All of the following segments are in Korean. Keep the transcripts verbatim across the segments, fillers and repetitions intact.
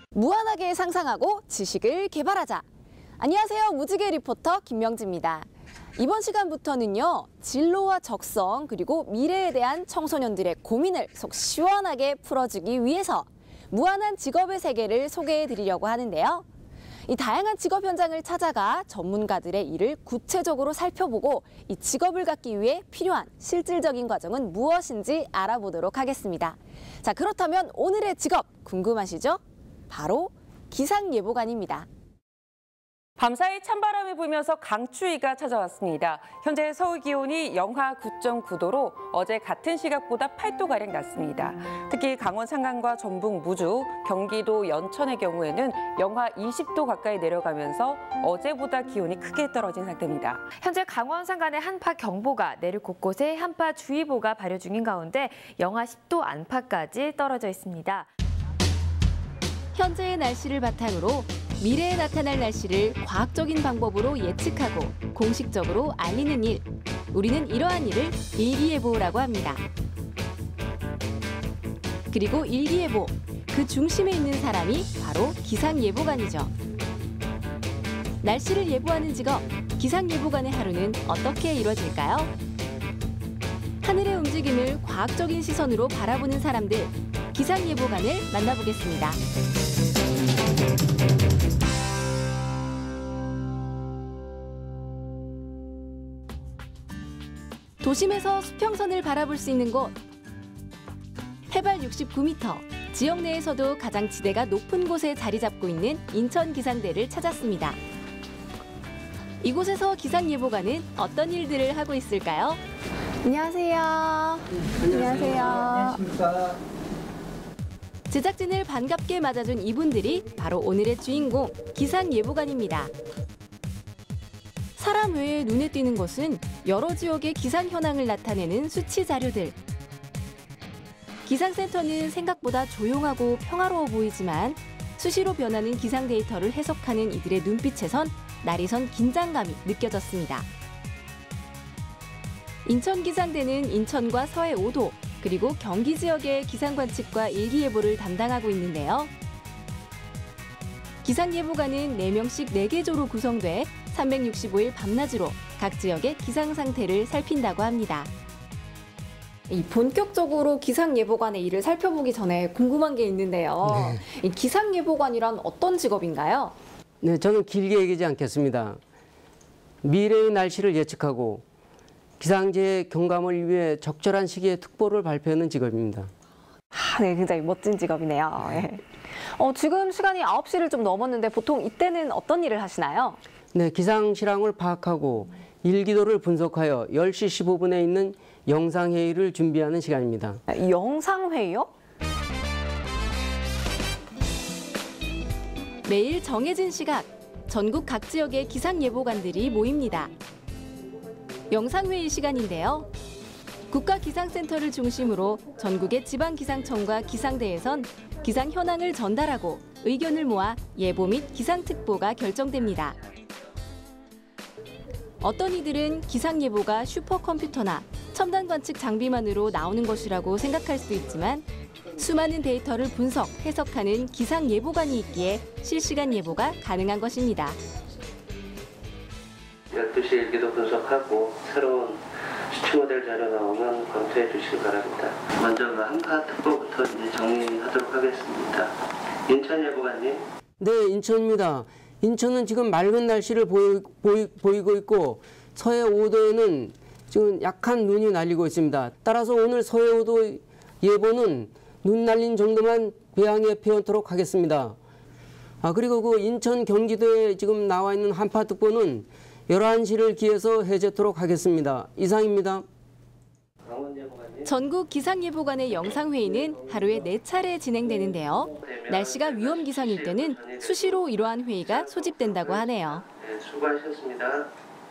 무한하게 상상하고 지식을 개발하자. 안녕하세요. 무지개 리포터 김명지입니다. 이번 시간부터는요, 진로와 적성 그리고 미래에 대한 청소년들의 고민을 속 시원하게 풀어주기 위해서 무한한 직업의 세계를 소개해 드리려고 하는데요. 이 다양한 직업 현장을 찾아가 전문가들의 일을 구체적으로 살펴보고 이 직업을 갖기 위해 필요한 실질적인 과정은 무엇인지 알아보도록 하겠습니다. 자, 그렇다면 오늘의 직업 궁금하시죠? 바로 기상예보관입니다. 밤사이 찬바람이 불면서 강추위가 찾아왔습니다. 현재 서울 기온이 영하 구 점 구 도로 어제 같은 시각보다 팔 도가량 낮습니다. 특히 강원 산간과 전북 무주, 경기도 연천의 경우에는 영하 이십 도 가까이 내려가면서 어제보다 기온이 크게 떨어진 상태입니다. 현재 강원 산간에 한파 경보가, 내륙 곳곳에 한파 주의보가 발효 중인 가운데 영하 십 도 안팎까지 떨어져 있습니다. 현재의 날씨를 바탕으로 미래에 나타날 날씨를 과학적인 방법으로 예측하고 공식적으로 알리는 일. 우리는 이러한 일을 일기예보라고 합니다. 그리고 일기예보, 그 중심에 있는 사람이 바로 기상예보관이죠. 날씨를 예보하는 직업, 기상예보관의 하루는 어떻게 이루어질까요? 하늘의 움직임을 과학적인 시선으로 바라보는 사람들, 기상예보관을 만나보겠습니다. 도심에서 수평선을 바라볼 수 있는 곳. 해발 육십구 미터, 지역 내에서도 가장 지대가 높은 곳에 자리 잡고 있는 인천기상대를 찾았습니다. 이곳에서 기상예보관은 어떤 일들을 하고 있을까요? 안녕하세요. 네, 안녕하세요. 안녕하십니까. 제작진을 반갑게 맞아준 이분들이 바로 오늘의 주인공, 기상예보관입니다. 사람 외에 눈에 띄는 것은 여러 지역의 기상 현황을 나타내는 수치 자료들. 기상센터는 생각보다 조용하고 평화로워 보이지만 수시로 변하는 기상 데이터를 해석하는 이들의 눈빛에선 날이선 긴장감이 느껴졌습니다. 인천기상대는 인천과 서해 오 도, 그리고 경기 지역의 기상 관측과 일기예보를 담당하고 있는데요. 기상예보관은 네 명씩 네 개 조로 구성돼 삼백육십오 일 밤낮으로 각 지역의 기상 상태를 살핀다고 합니다. 이 본격적으로 기상예보관의 일을 살펴보기 전에 궁금한 게 있는데요. 네. 이 기상예보관이란 어떤 직업인가요? 네, 저는 길게 얘기하지 않겠습니다. 미래의 날씨를 예측하고 기상재해 경감을 위해 적절한 시기에 특보를 발표하는 직업입니다. 아, 네, 굉장히 멋진 직업이네요. 네. 어, 지금 시간이 아홉 시를 좀 넘었는데 보통 이때는 어떤 일을 하시나요? 네, 기상 실황을 파악하고 일기도를 분석하여 열 시 십오 분에 있는 영상회의를 준비하는 시간입니다. 영상회의요? 매일 정해진 시각, 전국 각 지역의 기상예보관들이 모입니다. 영상회의 시간인데요. 국가기상센터를 중심으로 전국의 지방기상청과 기상대에선 기상 현황을 전달하고 의견을 모아 예보 및 기상특보가 결정됩니다. 어떤 이들은 기상예보가 슈퍼컴퓨터나 첨단 관측 장비만으로 나오는 것이라고 생각할 수 있지만 수많은 데이터를 분석, 해석하는 기상예보관이 있기에 실시간 예보가 가능한 것입니다. 열두 시 일기도 분석하고 새로운 수치 모델 자료 나오면 검토해 주시기 바랍니다. 먼저 그 한파 특보부터 이제 정리하도록 하겠습니다. 인천 예보관님. 네, 인천입니다. 인천은 지금 맑은 날씨를 보이, 보이, 보이고 있고 서해 오 도에는 지금 약한 눈이 날리고 있습니다. 따라서 오늘 서해 오 도 예보는 눈 날린 정도만 배양해 표현토록 하겠습니다. 아, 그리고 그 인천 경기도에 지금 나와 있는 한파특보는 열한 시를 기해서 해제토록 하겠습니다. 이상입니다. 전국 기상예보관의 영상회의는 하루에 네 차례 진행되는데요. 날씨가 위험 기상일 때는 수시로 이러한 회의가 소집된다고 하네요. 네, 수고하셨습니다.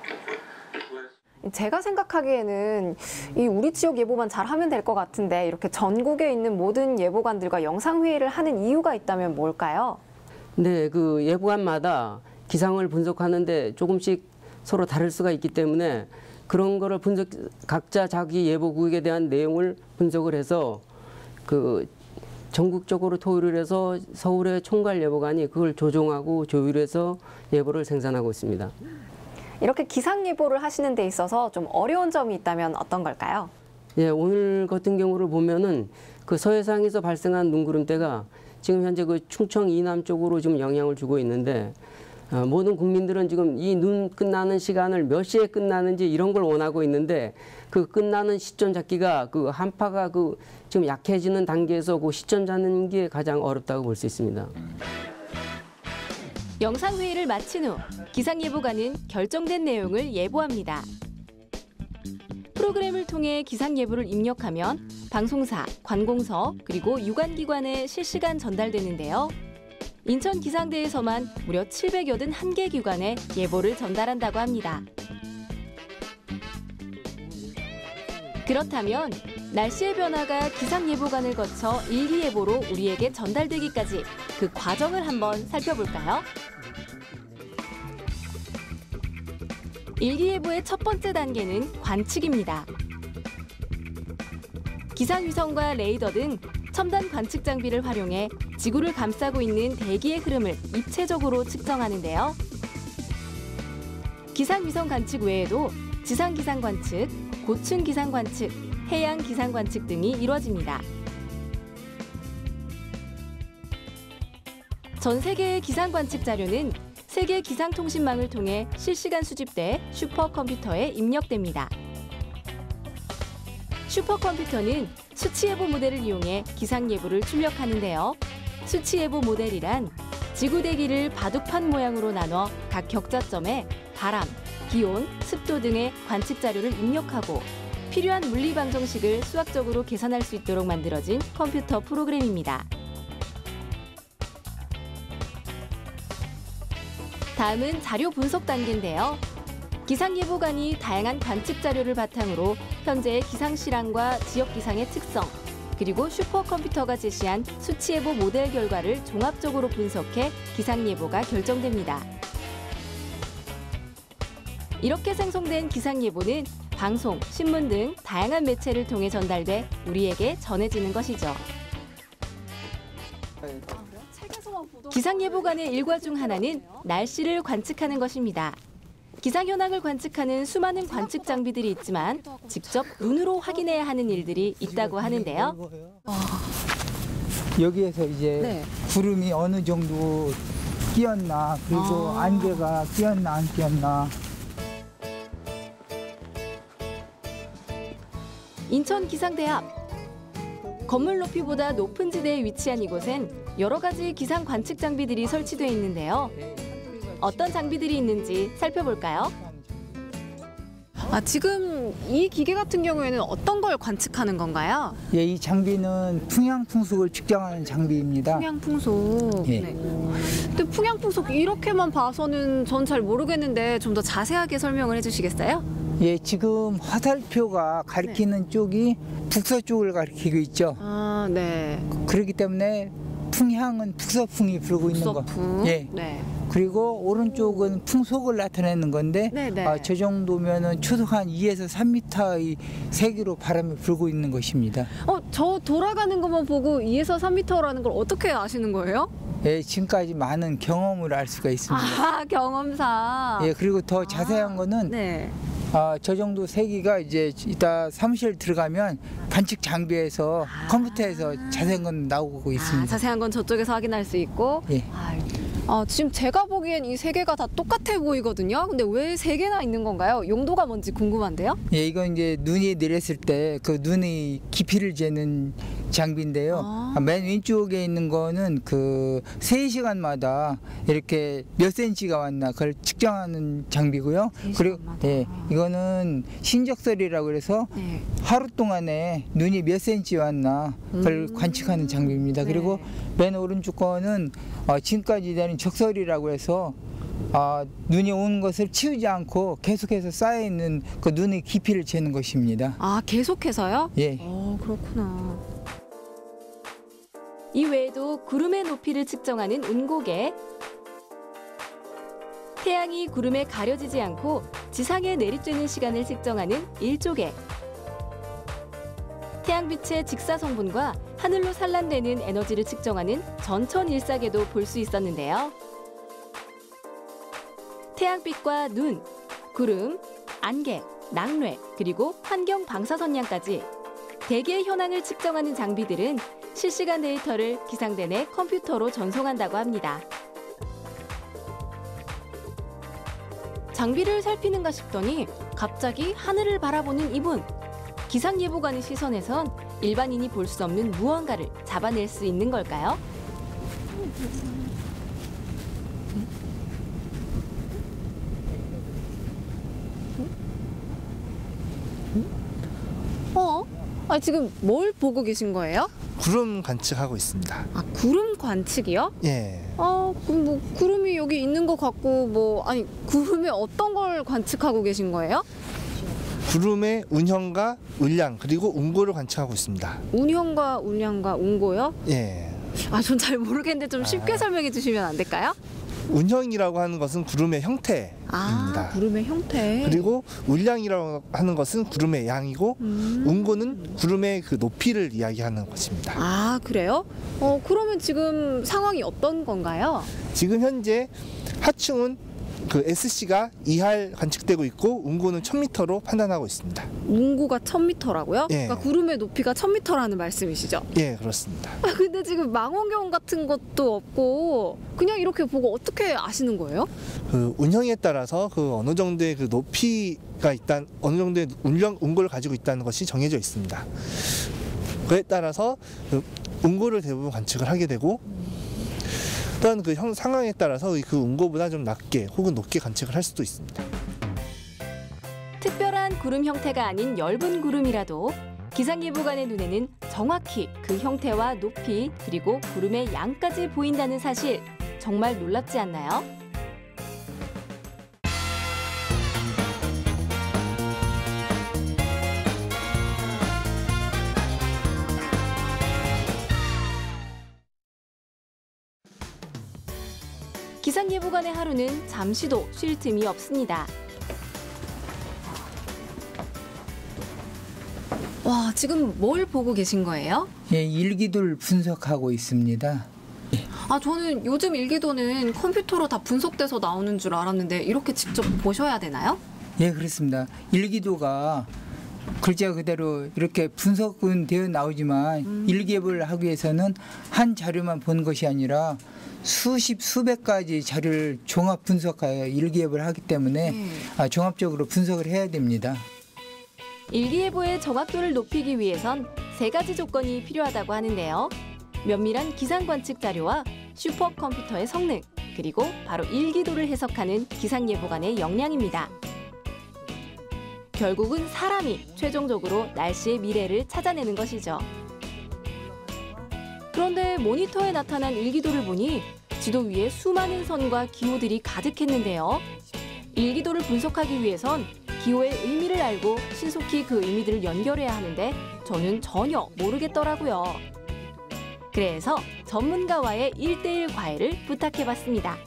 제가 생각하기에는 이 우리 지역 예보만 잘하면 될 것 같은데 이렇게 전국에 있는 모든 예보관들과 영상회의를 하는 이유가 있다면 뭘까요? 네, 그 예보관마다 기상을 분석하는데 조금씩 서로 다를 수가 있기 때문에 그런 거를 분석, 각자 자기 예보국에 대한 내용을 분석을 해서 그 전국적으로 토의를 해서 서울의 총괄 예보관이 그걸 조종하고 조율해서 예보를 생산하고 있습니다. 이렇게 기상 예보를 하시는 데 있어서 좀 어려운 점이 있다면 어떤 걸까요? 예, 오늘 같은 경우를 보면은 그 서해상에서 발생한 눈구름대가 지금 현재 그 충청 이남 쪽으로 지금 영향을 주고 있는데 어, 모든 국민들은 지금 이 눈 끝나는 시간을 몇 시에 끝나는지 이런 걸 원하고 있는데 그 끝나는 시점 잡기가 그 한파가 그 지금 약해지는 단계에서 그 시점 잡는 게 가장 어렵다고 볼 수 있습니다. 영상회의를 마친 후 기상예보관은 결정된 내용을 예보합니다. 프로그램을 통해 기상예보를 입력하면 방송사, 관공서, 그리고 유관기관에 실시간 전달되는데요. 인천기상대에서만 무려 칠백여든 개 기관에 예보를 전달한다고 합니다. 그렇다면 날씨의 변화가 기상예보관을 거쳐 일기예보로 우리에게 전달되기까지 그 과정을 한번 살펴볼까요? 일기예보의 첫 번째 단계는 관측입니다. 기상위성과 레이더 등 첨단 관측 장비를 활용해 지구를 감싸고 있는 대기의 흐름을 입체적으로 측정하는데요. 기상위성 관측 외에도 지상기상 관측, 고층 기상 관측, 해양 기상 관측 등이 이루어집니다. 전 세계의 기상 관측 자료는 세계 기상통신망을 통해 실시간 수집돼 슈퍼컴퓨터에 입력됩니다. 슈퍼컴퓨터는 수치예보 모델을 이용해 기상예보를 출력하는데요. 수치예보 모델이란 지구 대기를 바둑판 모양으로 나눠 각 격자점에 바람, 기온, 습도 등의 관측 자료를 입력하고 필요한 물리 방정식을 수학적으로 계산할 수 있도록 만들어진 컴퓨터 프로그램입니다. 다음은 자료 분석 단계인데요. 기상예보관이 다양한 관측 자료를 바탕으로 현재의 기상 실황과 지역 기상의 특성, 그리고 슈퍼컴퓨터가 제시한 수치예보 모델 결과를 종합적으로 분석해 기상예보가 결정됩니다. 이렇게 생성된 기상예보는 방송, 신문 등 다양한 매체를 통해 전달돼 우리에게 전해지는 것이죠. 기상예보관의 일과 중 하나는 날씨를 관측하는 것입니다. 기상 현황을 관측하는 수많은 관측 장비들이 있지만 직접 눈으로 확인해야 하는 일들이 있다고 하는데요. 여기에서 이제 네. 구름이 어느 정도 끼었나, 그리고 아. 안개가 끼었나 안 끼었나. 인천기상대 앞. 건물 높이보다 높은 지대에 위치한 이곳엔 여러 가지 기상 관측 장비들이 설치되어 있는데요. 어떤 장비들이 있는지 살펴볼까요? 아, 지금 이 기계 같은 경우에는 어떤 걸 관측하는 건가요? 예, 이 장비는 풍향풍속을 측정하는 장비입니다. 풍향풍속. 예. 네. 근데 풍향풍속 이렇게만 봐서는 전 잘 모르겠는데 좀 더 자세하게 설명을 해주시겠어요? 예, 지금 화살표가 가리키는 네. 쪽이 북서쪽을 가리키고 있죠. 아, 네. 그렇기 때문에 풍향은 북서풍이 불고 있는 거. 북서풍. 예. 네. 그리고 오른쪽은 풍속을 나타내는 건데 네, 네. 아, 저 정도면은 초속 한 이에서 삼 미터의 세기로 바람이 불고 있는 것입니다. 어, 저 돌아가는 것만 보고 이에서 삼 미터라는 걸 어떻게 아시는 거예요? 예, 지금까지 많은 경험을 알 수가 있습니다. 아, 경험사. 예, 그리고 더 자세한 거는 네. 아, 저 정도 세기가 이제 이따 사무실 들어가면 관측 장비에서 컴퓨터에서 자세한 건 나오고 있습니다. 아, 자세한 건 저쪽에서 확인할 수 있고. 예. 아, 아, 지금 제가 보기엔 이 세 개가 다 똑같아 보이거든요. 근데 왜 세 개나 있는 건가요? 용도가 뭔지 궁금한데요. 예, 이건 이제 눈이 내렸을 때 그 눈의 깊이를 재는 장비인데요. 아. 아, 맨 왼쪽에 있는 거는 그 세 시간마다 이렇게 몇 센치가 왔나 그걸 측정하는 장비고요. 세 그리고 시간마다. 예, 이거는 신적설이라고 그래서 네. 하루 동안에 눈이 몇 센치 왔나 그걸 음. 관측하는 장비입니다. 네. 그리고 맨 오른쪽 거는 어, 지금까지 되는 적설이라고 해서 아, 눈이 오는 것을 치우지 않고 계속해서 쌓여 있는 그 눈의 깊이를 재는 것입니다. 아, 계속해서요? 예. 어, 그렇구나. 이 외에도 구름의 높이를 측정하는 운고개, 태양이 구름에 가려지지 않고 지상에 내리쬐는 시간을 측정하는 일조개, 태양 태양빛의 직사 성분과 하늘로 산란되는 에너지를 측정하는 전천 일사계도 볼 수 있었는데요. 태양빛과 눈, 구름, 안개, 낙뢰, 그리고 환경 방사선량까지 대기의 현황을 측정하는 장비들은 실시간 데이터를 기상대 내 컴퓨터로 전송한다고 합니다. 장비를 살피는가 싶더니 갑자기 하늘을 바라보는 이분. 기상예보관의 시선에선 일반인이 볼 수 없는 무언가를 잡아낼 수 있는 걸까요? 어? 아, 지금 뭘 보고 계신 거예요? 구름 관측하고 있습니다. 아, 구름 관측이요? 예. 아, 그럼 뭐 구름이 여기 있는 것 같고 뭐 아니 구름에 어떤 걸 관측하고 계신 거예요? 구름의 운형과 울량 그리고 운고를 관측하고 있습니다. 운형과 울량과 운고요? 예. 아, 전 잘 모르겠는데 좀 쉽게 아. 설명해 주시면 안 될까요? 운형이라고 하는 것은 구름의 형태입니다. 아, 구름의 형태. 그리고 울량이라고 하는 것은 구름의 양이고 음. 운고는 구름의 그 높이를 이야기하는 것입니다. 아, 그래요? 어, 그러면 지금 상황이 어떤 건가요? 지금 현재 하층은 그 에스씨가 이할 관측되고 있고 운고는 천 미터로 판단하고 있습니다. 운고가 천 미터라고요? 예. 그러니까 구름의 높이가 천 미터라는 말씀이시죠? 예, 그렇습니다. 아, 근데 지금 망원경 같은 것도 없고 그냥 이렇게 보고 어떻게 아시는 거예요? 그 운형에 따라서 그 어느 정도의 그 높이가 있다, 어느 정도의 운량 운고를 가지고 있다는 것이 정해져 있습니다. 그에 따라서 그 운고를 대부분 관측을 하게 되고 또한 그 형 상황에 따라서 그 운고보다 좀 낮게 혹은 높게 관측을 할 수도 있습니다. 특별한 구름 형태가 아닌 엷은 구름이라도 기상예보관의 눈에는 정확히 그 형태와 높이 그리고 구름의 양까지 보인다는 사실 정말 놀랍지 않나요? 기상예보관의 하루는 잠시도 쉴 틈이 없습니다. 와, 지금 뭘 보고 계신 거예요? 예, 일기도를 분석하고 있습니다. 아, 저는 요즘 일기도는 컴퓨터로 다 분석돼서 나오는 줄 알았는데 이렇게 직접 보셔야 되나요? 예, 그렇습니다. 일기도가 글자 그대로 이렇게 분석은 되어 나오지만 음. 일기예보를 하기 위해서는 한 자료만 본 것이 아니라 수십 수백 가지 자료를 종합 분석하여 일기예보를 하기 때문에 네. 아, 종합적으로 분석을 해야 됩니다. 일기예보의 정확도를 높이기 위해선 세 가지 조건이 필요하다고 하는데요. 면밀한 기상관측 자료와 슈퍼컴퓨터의 성능, 그리고 바로 일기도를 해석하는 기상예보관의 역량입니다. 결국은 사람이 최종적으로 날씨의 미래를 찾아내는 것이죠. 그런데 모니터에 나타난 일기도를 보니 지도 위에 수많은 선과 기호들이 가득했는데요. 일기도를 분석하기 위해선 기호의 의미를 알고 신속히 그 의미들을 연결해야 하는데 저는 전혀 모르겠더라고요. 그래서 전문가와의 일대일 과외를 부탁해봤습니다.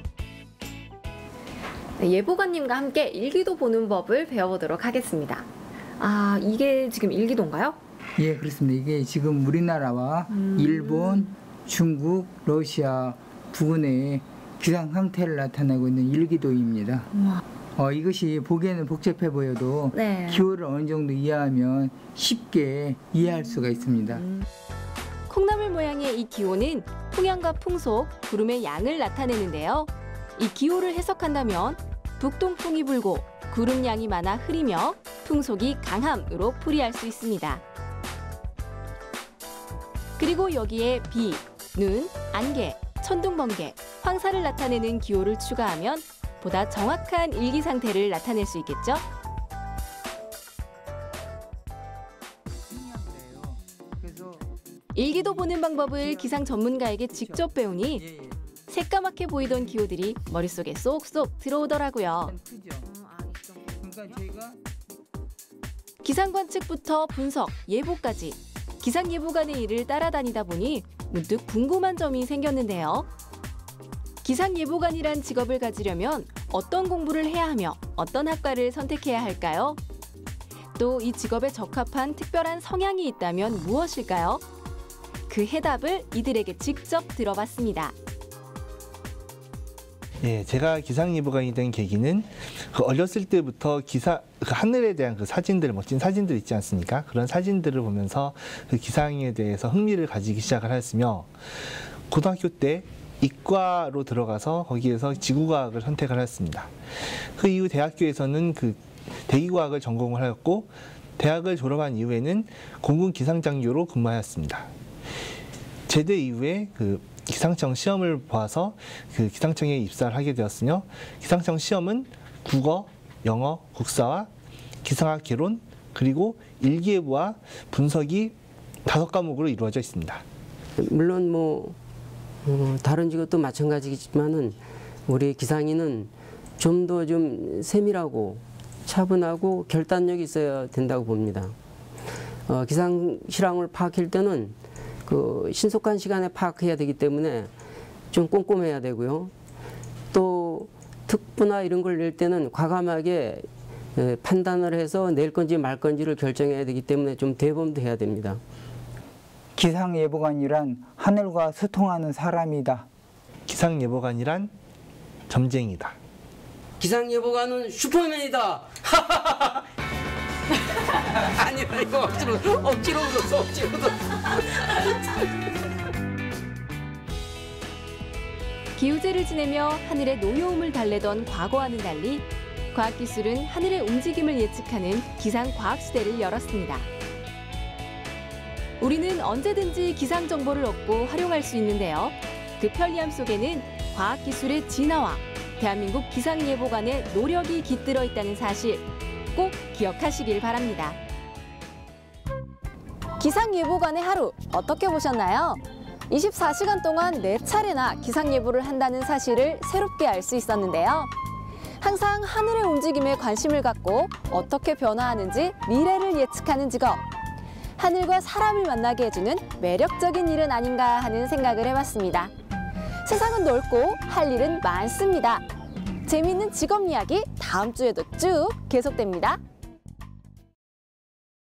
네, 예보관님과 함께 일기도 보는 법을 배워보도록 하겠습니다. 아, 이게 지금 일기도인가요? 예, 그렇습니다. 이게 지금 우리나라와 음. 일본, 중국, 러시아 부근의 기상 상태를 나타내고 있는 일기도입니다. 우와. 어, 이것이 보기에는 복잡해 보여도 네. 기호를 어느 정도 이해하면 쉽게 이해할 수가 있습니다. 콩나물 모양의 이 기호는 풍향과 풍속, 구름의 양을 나타내는데요. 이 기호를 해석한다면 북동풍이 불고 구름 양이 많아 흐리며 풍속이 강함으로 풀이할 수 있습니다. 그리고 여기에 비, 눈, 안개, 천둥, 번개, 황사를 나타내는 기호를 추가하면 보다 정확한 일기 상태를 나타낼 수 있겠죠? 일기도 보는 방법을 기상 전문가에게 직접 배우니 새까맣게 보이던 기호들이 머릿속에 쏙쏙 들어오더라고요. 기상관측부터 분석, 예보까지 기상예보관의 일을 따라다니다 보니 문득 궁금한 점이 생겼는데요. 기상예보관이란 직업을 가지려면 어떤 공부를 해야 하며 어떤 학과를 선택해야 할까요? 또 이 직업에 적합한 특별한 성향이 있다면 무엇일까요? 그 해답을 이들에게 직접 들어봤습니다. 예, 제가 기상예보관이 된 계기는 그 어렸을 때부터 기사 그 하늘에 대한 그 사진들, 멋진 사진들 있지 않습니까? 그런 사진들을 보면서 그 기상에 대해서 흥미를 가지기 시작을 하였으며, 고등학교 때 이과로 들어가서 거기에서 지구과학을 선택을 했습니다. 그 이후 대학교에서는 그 대기과학을 전공을 하였고, 대학을 졸업한 이후에는 공군 기상장교로 근무하였습니다. 제대 이후에 그 기상청 시험을 봐서 그 기상청에 입사를 하게 되었으며, 기상청 시험은 국어, 영어, 국사와 기상학 개론, 그리고 일기예보와 분석이 다섯 과목으로 이루어져 있습니다. 물론 뭐 어, 다른 직업도 마찬가지겠지만은 우리 기상인은 좀 더 좀 세밀하고 차분하고 결단력이 있어야 된다고 봅니다. 어, 기상 실황을 파악할 때는 그 신속한 시간에 파악해야 되기 때문에 좀 꼼꼼해야 되고요. 또 특보나 이런 걸 낼 때는 과감하게 에, 판단을 해서 낼 건지 말 건지를 결정해야 되기 때문에 좀 대범도 해야 됩니다. 기상예보관이란 하늘과 소통하는 사람이다. 기상예보관이란 점쟁이다. 기상예보관은 슈퍼맨이다. 아니야, 이거 억지로 억지로 웃었어, 억지로 웃었어. 기우제를 지내며 하늘의 노여움을 달래던 과거와는 달리 과학기술은 하늘의 움직임을 예측하는 기상과학 시대를 열었습니다. 우리는 언제든지 기상 정보를 얻고 활용할 수 있는데요. 그 편리함 속에는 과학기술의 진화와 대한민국 기상예보관의 노력이 깃들어 있다는 사실 꼭 기억하시길 바랍니다. 기상예보관의 하루 어떻게 보셨나요? 이십사 시간 동안 네 차례나 기상예보를 한다는 사실을 새롭게 알 수 있었는데요. 항상 하늘의 움직임에 관심을 갖고 어떻게 변화하는지 미래를 예측하는 직업. 하늘과 사람을 만나게 해주는 매력적인 일은 아닌가 하는 생각을 해봤습니다. 세상은 넓고 할 일은 많습니다. 재미있는 직업 이야기 다음 주에도 쭉 계속됩니다.